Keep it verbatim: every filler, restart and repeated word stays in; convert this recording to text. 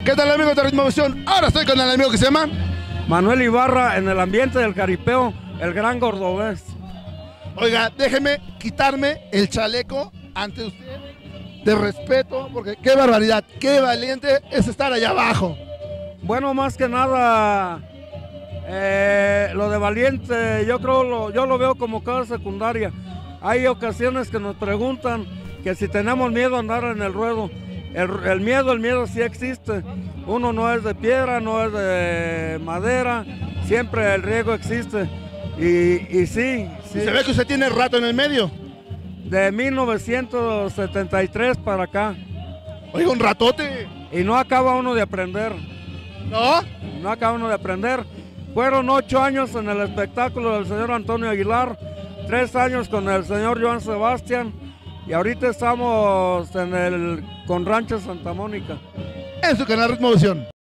¿Qué tal, amigos de Ritmovisión? Ahora estoy con el amigo que se llama Manuel Ibarra, en el ambiente del jaripeo, el gran cordobés. Oiga, déjeme quitarme el chaleco ante usted de respeto, porque qué barbaridad, qué valiente es estar allá abajo. Bueno, más que nada, eh, lo de valiente, yo creo, lo, yo lo veo como cosa secundaria. Hay ocasiones que nos preguntan que si tenemos miedo a andar en el ruedo. El, el miedo, el miedo sí existe. Uno no es de piedra, no es de madera, siempre el riesgo existe. Y, y sí, sí. Se ve que usted tiene rato en el medio. De mil novecientos setenta y tres para acá. Oiga, un ratote. Y no acaba uno de aprender. ¿No? No acaba uno de aprender. Fueron ocho años en el espectáculo del señor Antonio Aguilar, tres años con el señor Joan Sebastián, y ahorita estamos en el con Rancho Santa Mónica. En su canal Ritmovisión.